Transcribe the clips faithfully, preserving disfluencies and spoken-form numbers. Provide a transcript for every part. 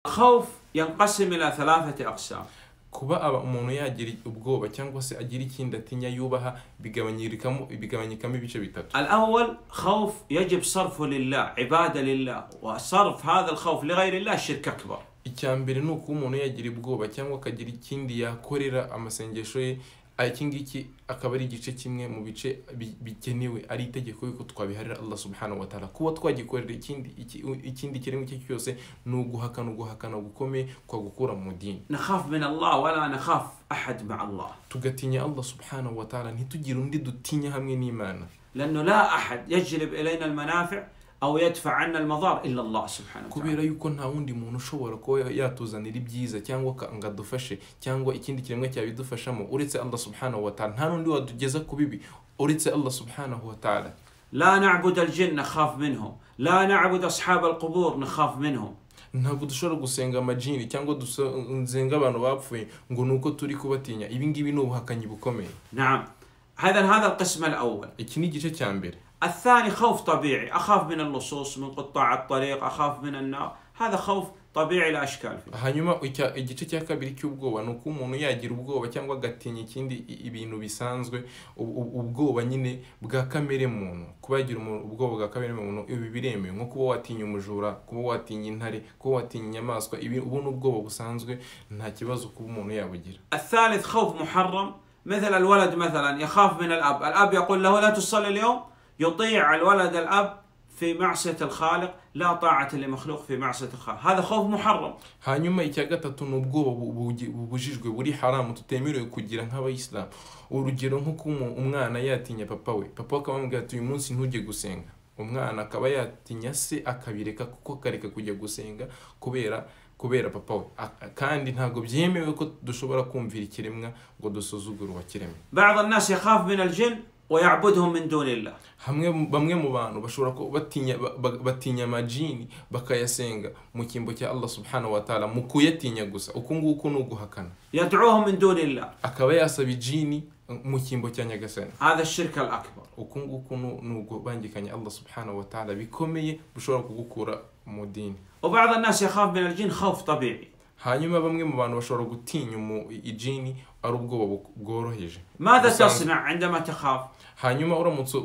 خوف ينقسم إلى ثلاثة أقسام. kuba aba umuntu yagira ubwoba cyangwa se agira ikindi atinya yubaha bigabanyirikamo bigabanyikamo ibice bitatu. الأول خوف يجب صرفه لله عبادة لله وصرف هذا الخوف لغير الله شرك أكبر. Icyambere nuko umuntu yagira ubwoba cyangwa akagira ikindi yakorera amasengesho ye ikingiki akaba ari igice kimwe mu bice bikenewe ari itegeko yuko twabiharira Allah subhanahu wa ta'ala kuba twagikorera ikindi ikindi kirimo cyo cyose nuguhakana uguhakana gukome kwa gukura mu dini. نخاف من الله ولا نخاف أحد مع الله. Tugatinya Allah subhanahu wa ta'ala ntitugira undi dutinya hamwe n'Imana. لأنه لا أحد يجلب إلينا المنافع أو يدفع عنا المضار إلا الله سبحانه وتعالى. Kubera yuko nta wundi muntu ushobora ko yatuzanira ibyiza cyangwa ngadufashe cyangwa ikindi kiremwe cyabidufashamo uretse Allah subhanahu wa ta'ala. Nta nundi wadugeza kubibi uretse Allah subhanahu wa ta'ala. لا نعبد الجن نخاف منهم، لا نعبد أصحاب القبور نخاف منهم. Ntabwo dushobora gusenga amajini cyangwa dusenga abantu bapfuye ngo nuko turi kubatinya. Ibi ngibi ni ubuhakanyi bukomeye. نعم. هذا هذا القسم الأول. Iki ni igice cyambere. الثاني خوف طبيعي، أخاف من اللصوص، من قطاع الطريق، أخاف من النار. هذا خوف طبيعي لا أشكال فيه. Hanyuma igice cya kabiri cy'ubwoba nuko umuntu yagira ubwoba cyangwa gatinya ikindi ibintu bisanzwe ubwoba nyine bwa kamere muntu. Kuba yagira ubwoba bwa kamere muntu ibi biremewe nko kuba watinya umujura, kuba watinya intare, kuba watinya inyamaswa. Ibi ubu n'ubwoba busanzwe nta kibazo kuba umuntu yabugira. الثالث خوف محرم مثل الولد مثلا يخاف من الأب، الأب يقول له لا تصلي اليوم، يطيع الولد الأب في معصية الخالق، لا طاعة لمخلوق في معصية الخالق. هذا خوف محرم. Hanyuma icya gatatu n'ubwoba bubujijwe buri haramu tutemerewe kugira nk'abayisilamu. Urugero nko kuma umwana yatinya papa we, papa akamubwira ati uyu munsi ntujye gusenga. Umwana akaba yatinya se akabireka kuko kareka kujya gusenga kubera kubera papa we. Kandi ntago byemewe ko dushobora kumvira ikiremwa ngo dusuzugura uwakiremwe. بعض الناس يخاف من الجن ويعبدهم من دون الله. Hamwe bamwe mu bantu bashobora ko batinya batinya amajini bakayasenga mu kimbo cya Allah subhanahu wa ta'ala mu kuyatinya gusa. Uko nguko no guhakana. يدعوهم من دون الله. Akaba yasaba ijini mu kimbo cya Nyagasani. هذا الشرك الأكبر. Uko nguko no gubangikanya Allah subhanahu wa ta'ala bikomeye bushobora kugukura mu dini. وبعض الناس يخاف من الجن خوف طبيعي. Hanyuma bamwe mu bantu bashobora gutinya mu ijini ari ubwoba bworoheje. ماذا تصنع عندما تخاف؟ Hanyuma uramutse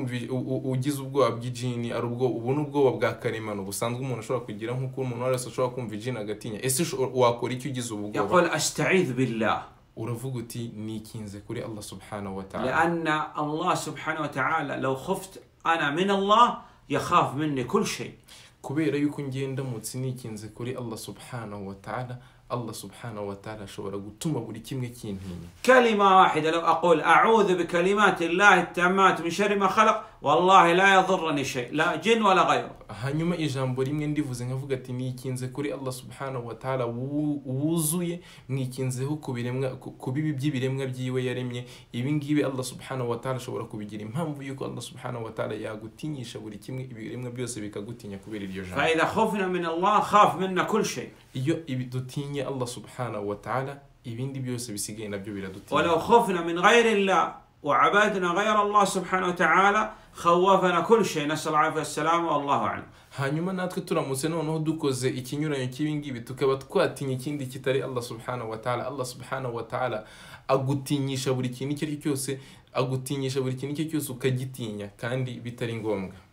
ugize ubwoba bw'ijini ari ubwo ubu n'ubwoba bwa karemano busanzwe umuntu ashobora kugira nk'uko umuntu wese ashobora kumva ijini agatinya. Ese wakora iki ugize ubwoba? يقول أستعيذ بالله. Uravuga uti nikinze kuri Allah subhanahu wa ta'ala. لأن الله سبحانه وتعالى لو خفت أنا من الله يخاف مني كل شيء. Kubera yuko ngenda mutsi nikinze kuri Allah subhanahu wa ta'ala, Allah subhanahu wa ta'ala ashobora gutuma buri kimwe kintinya. كلمة واحدة لو أقول أعوذ بكلمات الله التامات من شر ما خلق والله لا يضرني شيء لا جن ولا غيره. Hanyuma ijambo rimwe ndivuze nkavuga ati nikinze kuri Allah subhanahu wa ta'ala wuzuye mwikinzeho kubiremwa kubibi by'ibiremwa byiwe yaremye. Ibi ngibi Allah subhanahu wa ta'ala ashobora kubigira impamvu yuko Allah subhanahu wa ta'ala yagutinyisha buri kimwe ibiremwa byose bikagutinya kubera iryo jambo. فإذا خفنا من الله خاف منا كل شيء. Iyo ibidutinya Allah subhanahu wa ta'ala ibindi byose bisigaye nabyo biradutinya. ولو خفنا من غير الله وعبادنا غير الله سبحانه وتعالى خوفنا كل شيء. نسأل الله العافية والسلامة والله أعلم. Hanyuma natwe turamutse noneho dukoze ikinyuranyo cy'ibingibi tukaba twatinya ikindi kitari Allah subhanahu wa ta'ala. Allah subhanahu wa ta'ala agutinyisha buri kintu icyo cyose agutinyisha buri kintu icyo cyose ukagitinya kandi bitari ngombwa.